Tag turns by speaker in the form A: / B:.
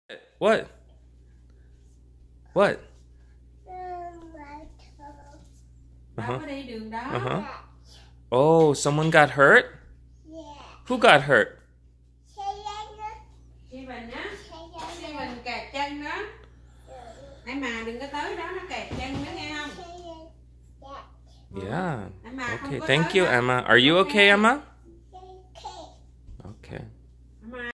A: What? What?
B: Đâu có đi đường đó.
A: Uh-huh. Oh, someone got hurt? Who got hurt?
B: Chị Bình á. Chị Bình kẹt chân đó. Em mà đừng có tới đó, nó kẹt chân đó nghe không?
A: Yeah.
B: Em mà không
A: Okay,
B: có
A: thank
B: tới
A: you,
B: đó.
A: Emma. Are you okay, Emma?